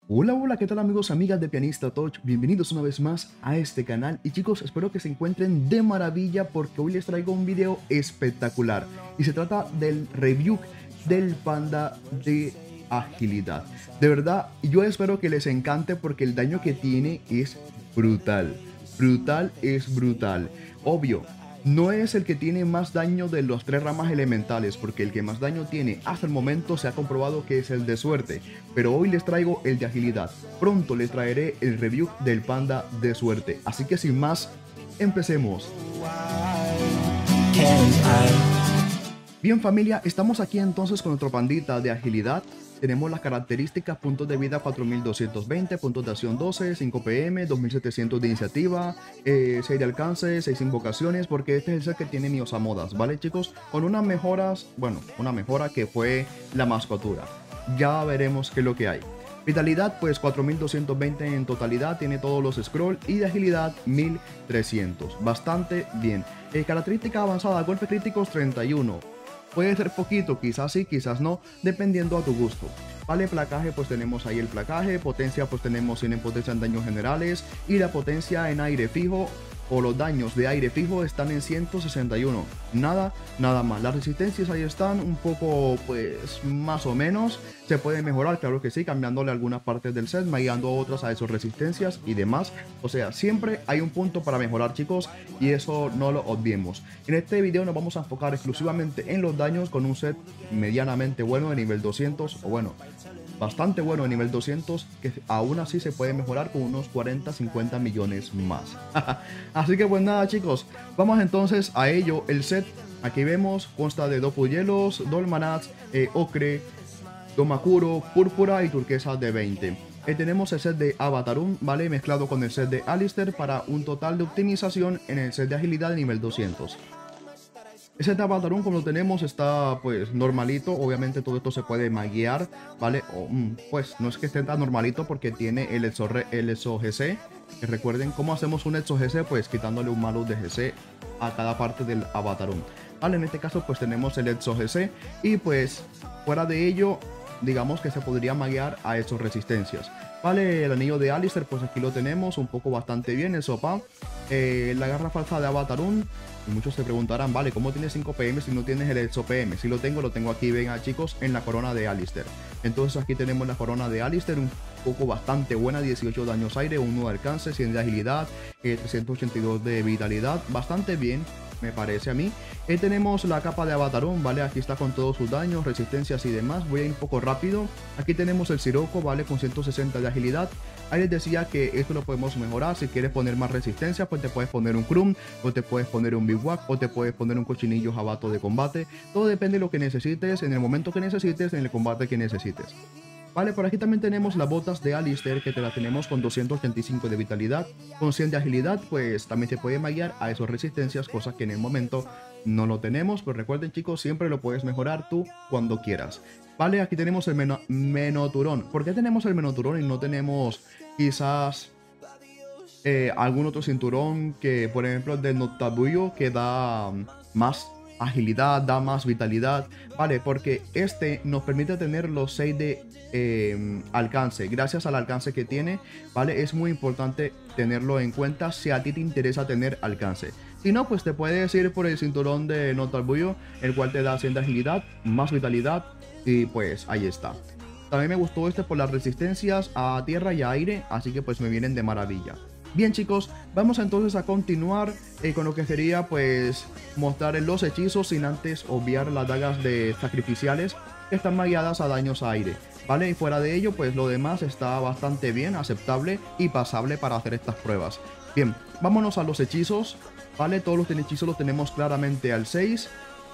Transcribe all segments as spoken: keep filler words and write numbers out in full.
Hola, hola, ¿qué tal amigos, amigas de Pianista Touch? Bienvenidos una vez más a este canal y chicos, espero que se encuentren de maravilla porque hoy les traigo un video espectacular y se trata del review del Panda de agilidad. De verdad, yo espero que les encante porque el daño que tiene es brutal, brutal es brutal. Obvio, no es el que tiene más daño de los tres ramas elementales, porque el que más daño tiene hasta el momento se ha comprobado que es el de suerte, pero hoy les traigo el de agilidad. Pronto les traeré el review del Panda de suerte, así que sin más, empecemos. Bien familia, estamos aquí entonces con nuestro pandita de agilidad. Tenemos las características: puntos de vida cuatro mil doscientos veinte, puntos de acción doce, cinco P M, dos mil setecientos de iniciativa, eh, seis de alcance, seis invocaciones, porque este es el set que tiene mi Osamodas, ¿vale chicos? Con unas mejoras, bueno, una mejora que fue la mascotura. Ya veremos qué es lo que hay. Vitalidad pues cuatro mil doscientos veinte en totalidad, tiene todos los scroll, y de agilidad mil trescientos, bastante bien. Eh, característica avanzada, golpes críticos treinta y uno. Puede ser poquito, quizás sí, quizás no, dependiendo a tu gusto. Vale, placaje, pues tenemos ahí el placaje. Potencia, pues tenemos cien en potencia en daños generales. Y la potencia en aire fijo, o los daños de aire fijo, están en ciento sesenta y uno. Nada, nada más. Las resistencias ahí están un poco, pues, más o menos. Se puede mejorar, claro que sí, cambiándole algunas partes del set, magueando otras a esas resistencias y demás. O sea, siempre hay un punto para mejorar, chicos, y eso no lo olvidemos. En este video nos vamos a enfocar exclusivamente en los daños con un set medianamente bueno de nivel doscientos, o bueno, bastante bueno de nivel doscientos, que aún así se puede mejorar con unos cuarenta a cincuenta millones más. Así que pues nada chicos, vamos entonces a ello. El set, aquí vemos, consta de Dopu Hielos, Dolmanats, eh, Ocre, Domakuro, Púrpura y Turquesa de veinte. Eh, tenemos el set de Avatarum, ¿vale? Mezclado con el set de Alistair para un total de optimización en el set de agilidad de nivel doscientos. Ese de Avatarum, como lo tenemos, está pues normalito. Obviamente todo esto se puede maguear, ¿vale? O, pues no es que esté tan normalito porque tiene el Exo, el Exo G C. Que recuerden cómo hacemos un Exo G C, pues quitándole un malo de G C a cada parte del Avatarum. Vale, en este caso pues tenemos el Exo G C y pues fuera de ello, digamos que se podría maguear a esas resistencias. Vale, el anillo de Alistair, pues aquí lo tenemos, un poco bastante bien, el sopa. Eh, la garra falsa de Avatarum. Y muchos se preguntarán, vale, ¿cómo tienes cinco P M si no tienes el Exo P M? Si lo tengo, lo tengo aquí, venga chicos, en la corona de Alistair. Entonces aquí tenemos la corona de Alistair, un poco bastante buena, dieciocho daños aire, uno de alcance, cien de agilidad, eh, trescientos ochenta y dos de vitalidad, bastante bien, me parece a mí. Eh, tenemos la capa de Avatarum, ¿vale? Aquí está con todos sus daños, resistencias y demás. Voy a ir un poco rápido. Aquí tenemos el Sirocco, ¿vale? Con ciento sesenta de agilidad. Ahí les decía que esto lo podemos mejorar. Si quieres poner más resistencia, pues te puedes poner un Krum, o te puedes poner un Bivouac, o te puedes poner un Cochinillo Jabato de combate. Todo depende de lo que necesites, en el momento que necesites, en el combate que necesites. Vale, por aquí también tenemos las botas de Alistair, que te las tenemos con doscientos ochenta y cinco de vitalidad, con cien de agilidad, pues también se puede maguear a esas resistencias, cosas que en el momento no lo tenemos. Pues recuerden chicos, siempre lo puedes mejorar tú cuando quieras. Vale, aquí tenemos el meno Menoturón. ¿Por qué tenemos el Menoturón y no tenemos quizás eh, algún otro cinturón que, por ejemplo, el del Noctabuyo, que da más agilidad, da más vitalidad? Vale, porque este nos permite tener los seis de eh, alcance. Gracias al alcance que tiene, vale, es muy importante tenerlo en cuenta si a ti te interesa tener alcance. Si no, pues te puedes ir por el cinturón de Noctabuyo, el cual te da cien de agilidad, más vitalidad, y pues ahí está. También me gustó este por las resistencias a tierra y a aire, así que pues me vienen de maravilla. Bien chicos, vamos entonces a continuar eh, con lo que sería pues mostrar los hechizos, sin antes obviar las dagas de sacrificiales que están magueadas a daños a aire, ¿vale? Y fuera de ello pues lo demás está bastante bien, aceptable y pasable para hacer estas pruebas. Bien, vámonos a los hechizos, ¿vale? Todos los hechizos los tenemos claramente al seis.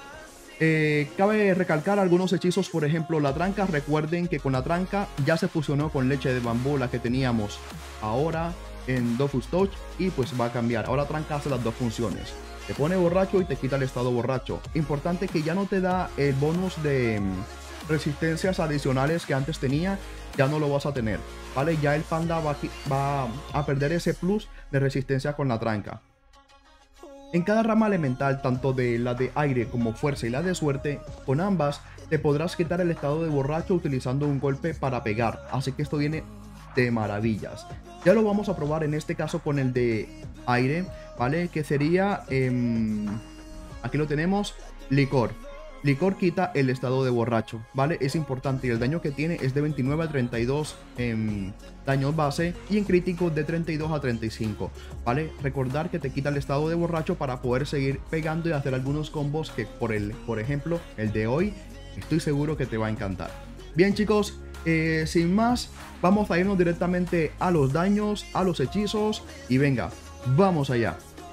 Eh, cabe recalcar algunos hechizos, por ejemplo la tranca. Recuerden que con la tranca ya se fusionó con leche de bambú, la que teníamos ahora en Dofus Touch, y pues va a cambiar. Ahora tranca hace las dos funciones, te pone borracho y te quita el estado borracho. Importante que ya no te da el bonus de mm, resistencias adicionales que antes tenía, ya no lo vas a tener, ¿vale? Ya el panda va, va a perder ese plus de resistencia con la tranca. En cada rama elemental, tanto de la de aire como fuerza y la de suerte, con ambas te podrás quitar el estado de borracho utilizando un golpe para pegar, así que esto viene de maravillas. Ya lo vamos a probar en este caso con el de aire, ¿vale? Que sería, eh, aquí lo tenemos, licor. Licor quita el estado de borracho, ¿vale? Es importante y el daño que tiene es de veintinueve a treinta y dos en daños base y en crítico de treinta y dos a treinta y cinco, ¿vale? Recordar que te quita el estado de borracho para poder seguir pegando y hacer algunos combos que por, el, por ejemplo, el de hoy, estoy seguro que te va a encantar. Bien chicos, eh, sin más, vamos a irnos directamente a los daños, a los hechizos y venga, vamos allá.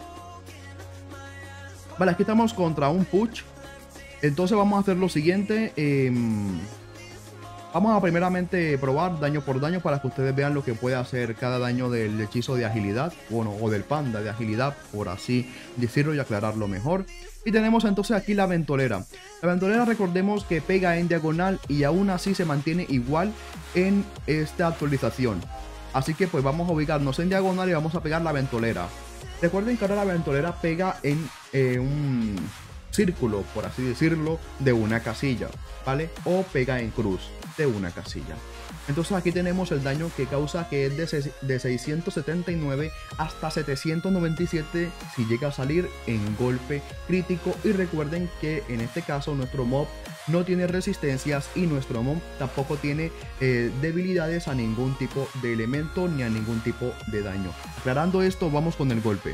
Vale, aquí estamos contra un Puch. Entonces vamos a hacer lo siguiente, eh, vamos a primeramente probar daño por daño para que ustedes vean lo que puede hacer cada daño del hechizo de agilidad, bueno, o del panda de agilidad, por así decirlo y aclararlo mejor. Y tenemos entonces aquí la ventolera. La ventolera, recordemos que pega en diagonal y aún así se mantiene igual en esta actualización. Así que pues vamos a ubicarnos en diagonal y vamos a pegar la ventolera. Recuerden que ahora la ventolera pega en eh, un círculo, por así decirlo, de una casilla, ¿vale? O pega en cruz de una casilla. Entonces aquí tenemos el daño que causa, que es de, de seiscientos setenta y nueve hasta setecientos noventa y siete si llega a salir en golpe crítico. Y recuerden que en este caso nuestro mob no tiene resistencias y nuestro mob tampoco tiene eh, debilidades a ningún tipo de elemento ni a ningún tipo de daño. Aclarando esto, vamos con el golpe.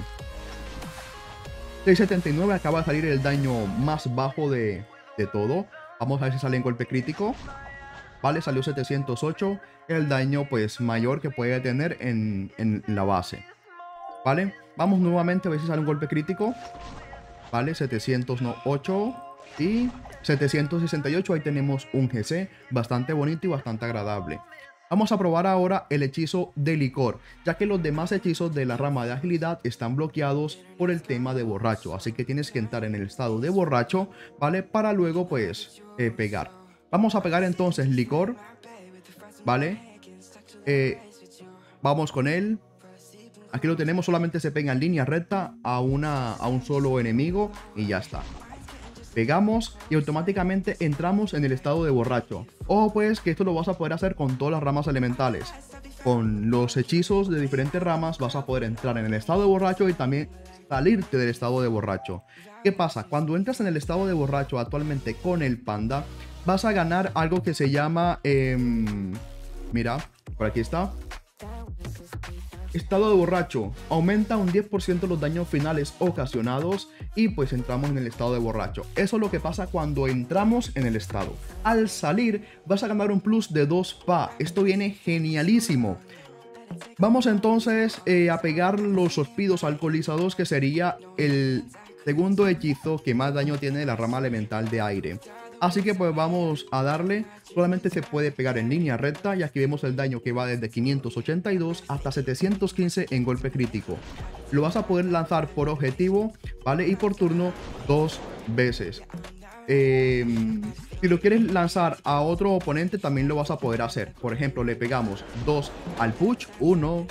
seiscientos setenta y nueve, acaba de salir el daño más bajo de, de todo. Vamos a ver si sale en golpe crítico. Vale, salió setecientos ocho, el daño pues mayor que puede tener en, en la base. Vale, vamos nuevamente a ver si sale un golpe crítico. Vale, setecientos ocho y setecientos sesenta y ocho, ahí tenemos un G C bastante bonito y bastante agradable. Vamos a probar ahora el hechizo de licor, ya que los demás hechizos de la rama de agilidad están bloqueados por el tema de borracho. Así que tienes que entrar en el estado de borracho, ¿vale? Para luego pues eh, pegar. Vamos a pegar entonces licor, ¿vale? Eh, vamos con él. Aquí lo tenemos, solamente se pega en línea recta a, una, a un solo enemigo y ya está. Pegamos y automáticamente entramos en el estado de borracho. Ojo pues que esto lo vas a poder hacer con todas las ramas elementales. Con los hechizos de diferentes ramas vas a poder entrar en el estado de borracho y también salirte del estado de borracho. ¿Qué pasa? Cuando entras en el estado de borracho actualmente con el panda, vas a ganar algo que se llama... Eh, mira, por aquí está. Estado de borracho. Aumenta un diez por ciento los daños finales ocasionados y pues entramos en el estado de borracho. Eso es lo que pasa cuando entramos en el estado. Al salir vas a ganar un plus de dos P A. Esto viene genialísimo. Vamos entonces eh, a pegar los sospidos alcoholizados, que sería el segundo hechizo que más daño tiene de la rama elemental de aire. Así que pues vamos a darle. Solamente se puede pegar en línea recta y aquí vemos el daño que va desde quinientos ochenta y dos hasta setecientos quince en golpe crítico. Lo vas a poder lanzar por objetivo, ¿vale? Y por turno dos veces. Eh, si lo quieres lanzar a otro oponente también lo vas a poder hacer. Por ejemplo, le pegamos dos al Puch, uno,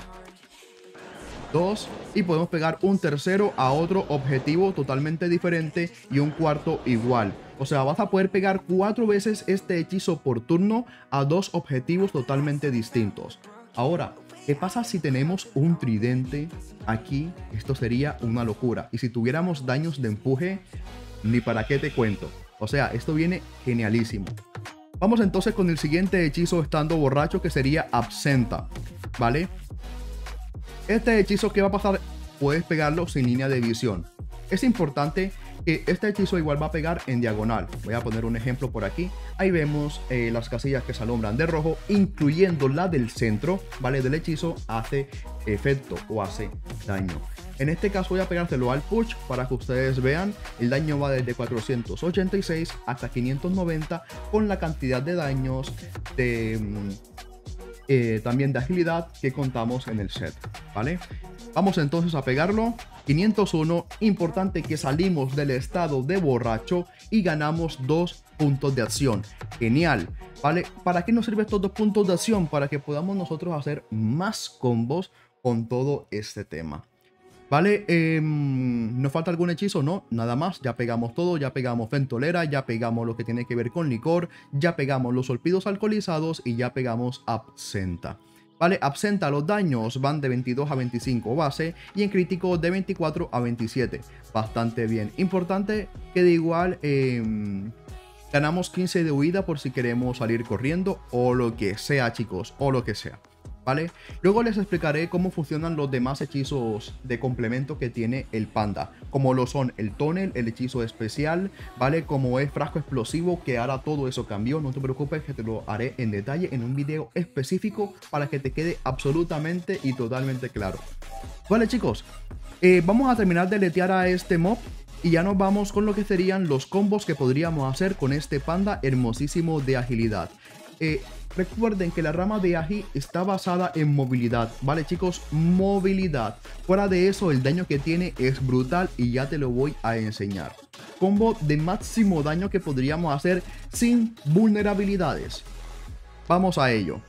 dos, y podemos pegar un tercero a otro objetivo totalmente diferente y un cuarto igual. O sea, vas a poder pegar cuatro veces este hechizo por turno a dos objetivos totalmente distintos. Ahora, ¿qué pasa si tenemos un tridente aquí? Esto sería una locura. Y si tuviéramos daños de empuje, ni para qué te cuento. O sea, esto viene genialísimo. Vamos entonces con el siguiente hechizo estando borracho, que sería Absenta, ¿vale? Este hechizo, ¿qué va a pasar? Puedes pegarlo sin línea de visión. Es importante que este hechizo igual va a pegar en diagonal. Voy a poner un ejemplo por aquí. Ahí vemos eh, las casillas que se alumbran de rojo, incluyendo la del centro, ¿vale? Del hechizo, hace efecto o hace daño. En este caso voy a pegárselo al Puch para que ustedes vean. El daño va desde cuatrocientos ochenta y seis hasta quinientos noventa, con la cantidad de daños de... Eh, también de agilidad que contamos en el set, ¿vale? Vamos entonces a pegarlo. quinientos uno, importante que salimos del estado de borracho y ganamos dos puntos de acción. Genial, ¿vale? ¿Para qué nos sirven estos dos puntos de acción? Para que podamos nosotros hacer más combos con todo este tema. ¿Vale? Eh, ¿Nos falta algún hechizo? No, nada más. Ya pegamos todo, ya pegamos ventolera, ya pegamos lo que tiene que ver con licor, ya pegamos los solpidos alcoholizados y ya pegamos absenta. Vale, absenta, los daños van de veintidós a veinticinco base y en crítico de veinticuatro a veintisiete. Bastante bien. Importante que de igual eh, ganamos quince de huida por si queremos salir corriendo o lo que sea, chicos, o lo que sea. ¿Vale? Luego les explicaré cómo funcionan los demás hechizos de complemento que tiene el panda, como lo son el tonel, el hechizo especial, ¿vale? Como es frasco explosivo, que ahora todo eso cambió, no te preocupes que te lo haré en detalle en un video específico para que te quede absolutamente y totalmente claro. Vale, chicos, eh, vamos a terminar de letear a este mob y ya nos vamos con lo que serían los combos que podríamos hacer con este panda hermosísimo de agilidad. Eh, Recuerden que la rama de Agi está basada en movilidad, ¿vale, chicos? Movilidad. Fuera de eso, el daño que tiene es brutal y ya te lo voy a enseñar. Combo de máximo daño que podríamos hacer sin vulnerabilidades. Vamos a ello.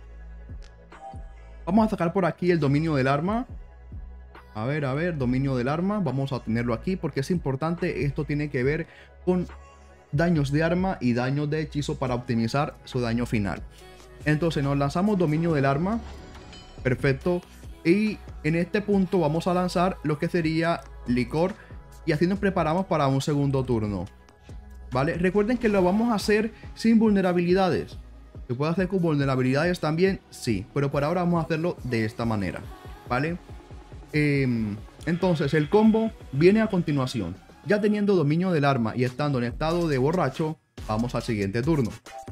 Vamos a sacar por aquí el dominio del arma. A ver, a ver, dominio del arma. Vamos a tenerlo aquí porque es importante. Esto tiene que ver con daños de arma y daños de hechizo para optimizar su daño final. Entonces nos lanzamos dominio del arma. Perfecto. Y en este punto vamos a lanzar lo que sería licor. Y así nos preparamos para un segundo turno. ¿Vale? Recuerden que lo vamos a hacer sin vulnerabilidades. ¿Se puede hacer con vulnerabilidades también? Sí. Pero por ahora vamos a hacerlo de esta manera. ¿Vale? Eh, entonces el combo viene a continuación. Ya teniendo dominio del arma y estando en estado de borracho, vamos al siguiente turno.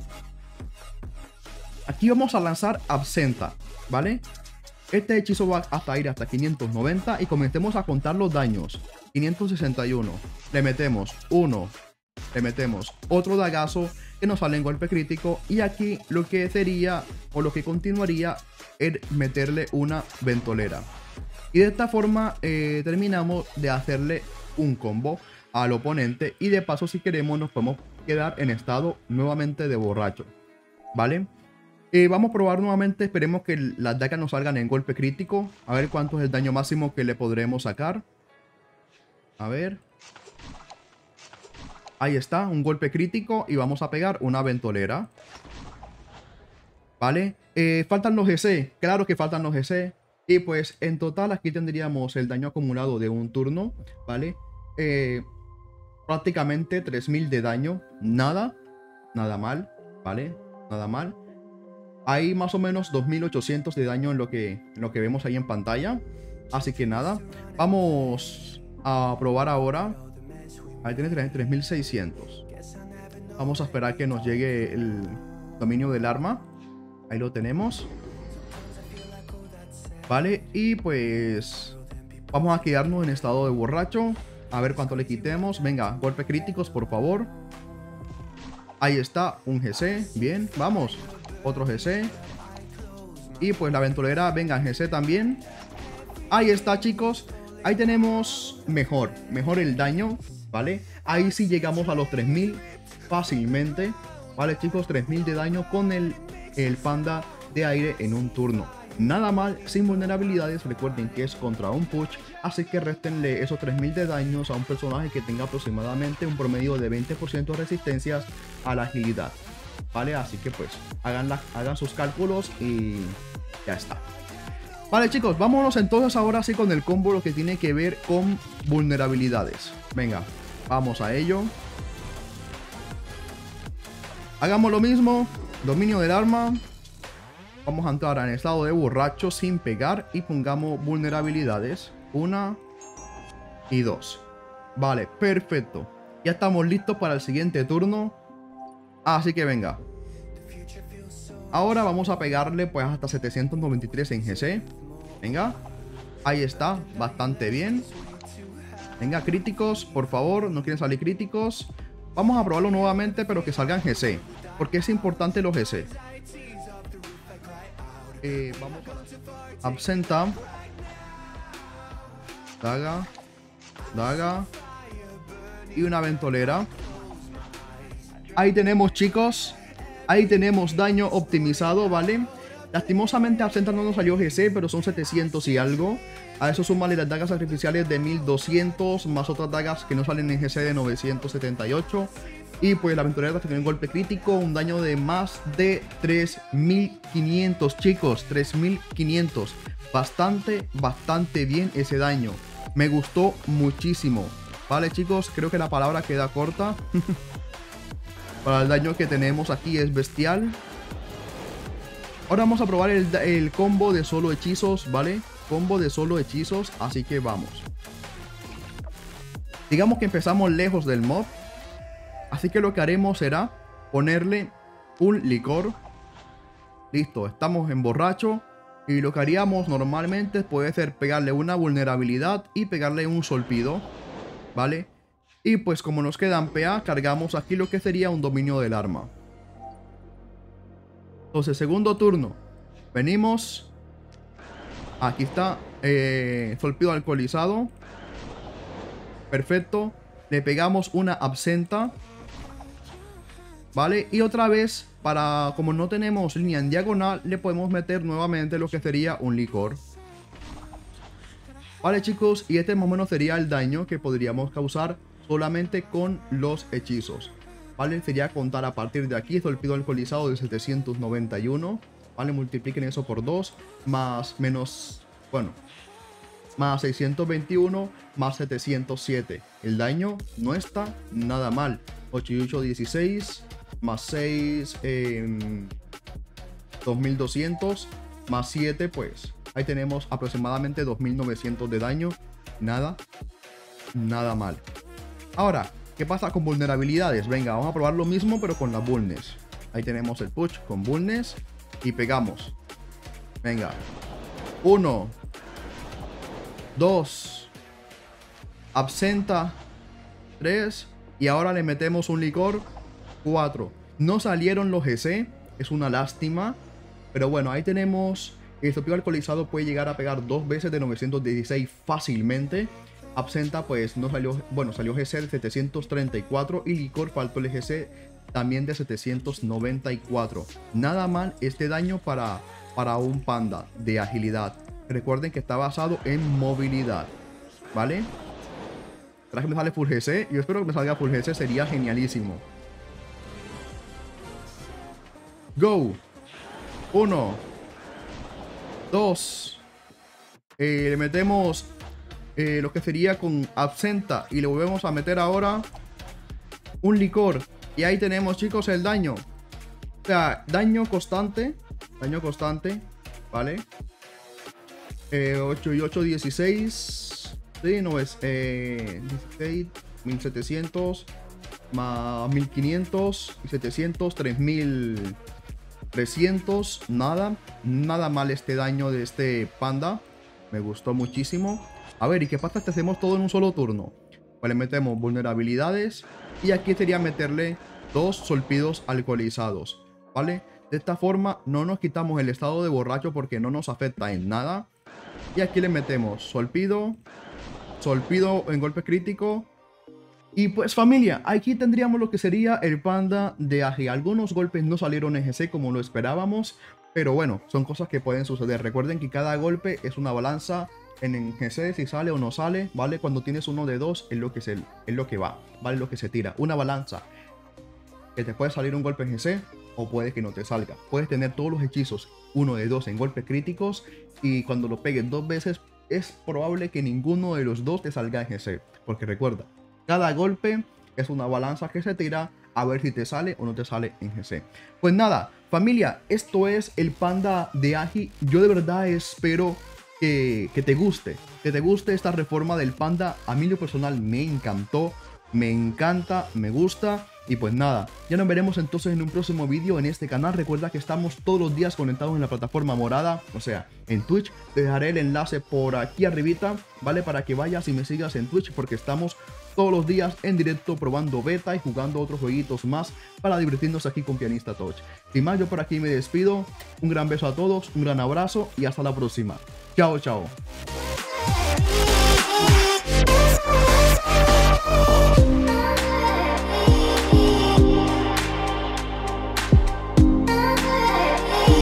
Aquí vamos a lanzar absenta, ¿vale? Este hechizo va hasta ir hasta quinientos noventa y comencemos a contar los daños. quinientos sesenta y uno. Le metemos uno. Le metemos otro dagazo que nos sale en golpe crítico. Y aquí lo que sería o lo que continuaría es meterle una ventolera. Y de esta forma eh, terminamos de hacerle un combo al oponente y de paso si queremos nos podemos quedar en estado nuevamente de borracho, ¿vale? Eh, vamos a probar nuevamente, esperemos que las dagas nos salgan en golpe crítico, a ver cuánto es el daño máximo que le podremos sacar. A ver, ahí está, un golpe crítico y vamos a pegar una ventolera, ¿vale? Eh, faltan los G C, claro que faltan los G C. Y pues en total aquí tendríamos el daño acumulado de un turno, ¿vale? Eh, prácticamente tres mil de daño, nada, nada mal, ¿vale? Nada mal. Hay más o menos dos mil ochocientos de daño en lo que, en lo que vemos ahí en pantalla. Así que nada, vamos a probar ahora. Ahí tiene tres mil seiscientos. Vamos a esperar que nos llegue el dominio del arma. Ahí lo tenemos. Vale, y pues vamos a quedarnos en estado de borracho. A ver cuánto le quitemos. Venga, golpes críticos, por favor. Ahí está, un G C. Bien, vamos. Otro G C. Y pues la ventolera, venga, G C también. Ahí está, chicos. Ahí tenemos mejor, mejor el daño, ¿vale? Ahí sí llegamos a los tres mil fácilmente. Vale, chicos, tres mil de daño con el, el panda de aire en un turno. Nada mal, sin vulnerabilidades. Recuerden que es contra un push, así que réstenle esos tres mil de daños a un personaje que tenga aproximadamente un promedio de veinte por ciento de resistencias a la agilidad, ¿vale? Así que pues hagan, la, hagan sus cálculos y ya está. Vale, chicos, vámonos entonces ahora sí con el combo, lo que tiene que ver con vulnerabilidades. Venga, vamos a ello. Hagamos lo mismo, dominio del arma. Vamos a entrar en estado de borracho sin pegar y pongamos vulnerabilidades. Una y dos. Vale, perfecto. Ya estamos listos para el siguiente turno. Así que venga. Ahora vamos a pegarle pues hasta setecientos noventa y tres en G C. Venga. Ahí está, bastante bien. Venga, críticos, por favor. No quieren salir críticos. Vamos a probarlo nuevamente, pero que salgan G C. Porque es importante los G C. Eh, vamos a absenta, daga, daga y una ventolera. Ahí tenemos, chicos, ahí tenemos daño optimizado, ¿vale? Lastimosamente absenta no nos salió G C, pero son setecientos y algo. A eso sumarle las dagas artificiales de mil doscientos, más otras dagas que no salen en G C de novecientos setenta y ocho. Y pues la aventurera tiene un golpe crítico, un daño de más de tres mil quinientos, chicos, tres mil quinientos. Bastante, bastante bien ese daño. Me gustó muchísimo. Vale, chicos, creo que la palabra queda corta. Para el daño que tenemos aquí es bestial. Ahora vamos a probar el, el combo de solo hechizos, ¿vale? Combo de solo hechizos, así que vamos. Digamos que empezamos lejos del mob. Así que lo que haremos será ponerle un licor. Listo, estamos en borracho. Y lo que haríamos normalmente puede ser pegarle una vulnerabilidad y pegarle un solpido, ¿vale? Y pues como nos quedan P A, cargamos aquí lo que sería un dominio del arma. Entonces, segundo turno. Venimos. Aquí está. Eh, solpido alcoholizado. Perfecto. Le pegamos una absenta. ¿Vale? Y otra vez, para como no tenemos línea en diagonal, le podemos meter nuevamente lo que sería un licor. Vale, chicos. Y este más o menos sería el daño que podríamos causar solamente con los hechizos. Vale, sería contar a partir de aquí. Solpido alcoholizado de setecientos noventa y uno. Vale, multipliquen eso por dos. Más, menos, bueno, más seiscientos veintiuno, más setecientos siete. El daño no está nada mal. ocho y ocho, dieciséis. Más seis, eh, dos mil doscientos. Más siete, pues ahí tenemos aproximadamente dos mil novecientos de daño. Nada, nada mal. Ahora, ¿qué pasa con vulnerabilidades? Venga, vamos a probar lo mismo pero con las vulnes. Ahí tenemos el push con vulnes. Y pegamos. Venga. Uno. Dos. Absenta. Tres. Y ahora le metemos un licor. Cuatro. No salieron los G C. Es una lástima. Pero bueno, ahí tenemos. El solpido alcoholizado puede llegar a pegar dos veces de novecientos dieciséis fácilmente. Absenta pues no salió, bueno, salió G C de setecientos treinta y cuatro y licor faltó el G C también de setecientos noventa y cuatro. Nada mal este daño para, para un panda de agilidad. Recuerden que está basado en movilidad, ¿vale? Tras que me sale full G C, yo espero que me salga full G C, sería genialísimo. Go. Uno. Dos. Eh, le metemos... Eh, lo que sería con absenta y le volvemos a meter ahora un licor y ahí tenemos, chicos, el daño. O sea, daño constante, daño constante, vale. eh, ocho y ocho, dieciséis. Sí, no es eh, dieciséis, mil setecientos más mil quinientos y setecientos, tres mil trescientos. Nada, nada mal este daño de este panda, me gustó muchísimo. A ver, ¿y qué pasa si hacemos todo en un solo turno? Pues le metemos vulnerabilidades y aquí sería meterle dos solpidos alcoholizados, ¿vale? De esta forma no nos quitamos el estado de borracho porque no nos afecta en nada. Y aquí le metemos solpido, solpido en golpe crítico. Y pues familia, aquí tendríamos lo que sería el panda de Agi. Algunos golpes no salieron en G C como lo esperábamos, pero bueno, son cosas que pueden suceder. Recuerden que cada golpe es una balanza. En G C si sale o no sale, ¿vale? Cuando tienes uno de dos es lo que, se, es lo que va, ¿vale? Lo que se tira, una balanza. Que te puede salir un golpe en G C o puede que no te salga. Puedes tener todos los hechizos uno de dos en golpes críticos y cuando lo pegues dos veces es probable que ninguno de los dos te salga en G C. Porque recuerda, cada golpe es una balanza que se tira a ver si te sale o no te sale en G C. Pues nada, familia, esto es el panda de Agi. Yo de verdad espero... Que, que te guste, que te guste esta reforma del panda. A mí lo personal me encantó, me encanta, me gusta. Y pues nada, ya nos veremos entonces en un próximo vídeo en este canal. Recuerda que estamos todos los días conectados en la plataforma morada, o sea, en Twitch. Te dejaré el enlace por aquí arribita, ¿vale? Para que vayas y me sigas en Twitch porque estamos todos los días en directo probando beta y jugando otros jueguitos más para divertirnos aquí con Pianista Touch. Sin más, yo por aquí me despido. Un gran beso a todos, un gran abrazo y hasta la próxima. Chao, chao.